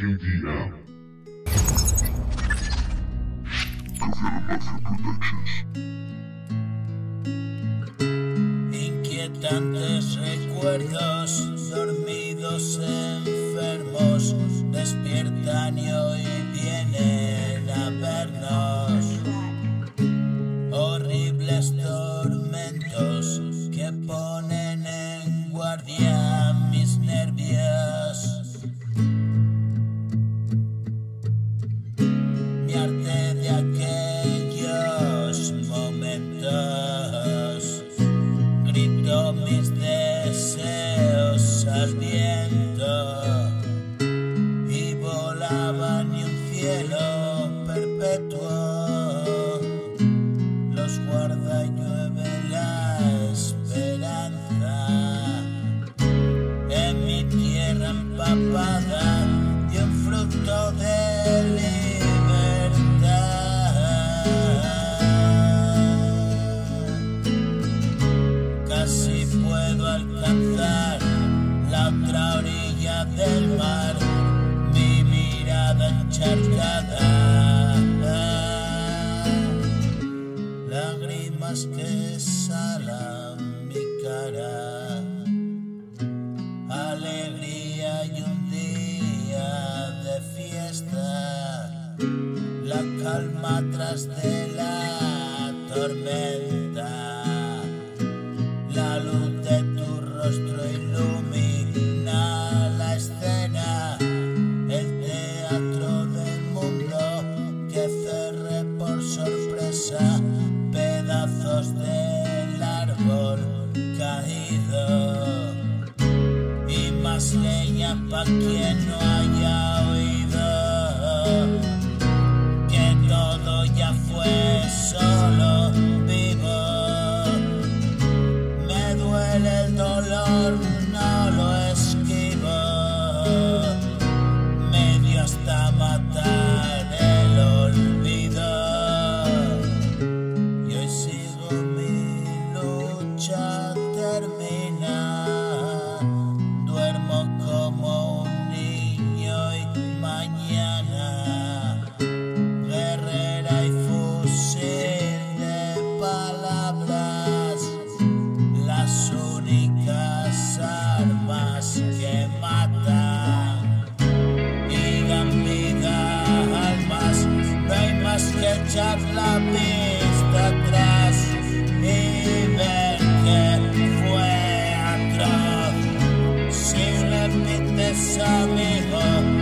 QDM. Copiano Mafia Productions. Inquietantes recuerdos, dormidos enfermos, despiertan y hoy vienen a vernos. Horribles tormentos que ponen en guardia mis nervios. Mi arte de aquellos momentos, grito mis deseos al viento y volaban y un cielo perpetuo los guarda y llueve la esperanza en mi tierra empapada y un fruto de libertad. Casi puedo alcanzar la otra orilla del mar, mi mirada encharcada, lágrimas que salan mi cara, alegría y un día de fiesta, la calma tras de la tormenta, la luz de tu rostro ilumina la escena, el teatro del mundo que cerré por sorpresa, pedazos del árbol caído y más leña pa' quien no haya oído que todo ya fue solo vivo. Me duele el dolor, no lo esquivo, me dio hasta matar el olvido. Y hoy sigo mi lucha termina, duermo como un niño y mañana guerrera y fusil de palabras, las únicas armas que matan y dan vida almas. No hay más que echar la vista atrás y ver que fue atroz. Si repites, amigo,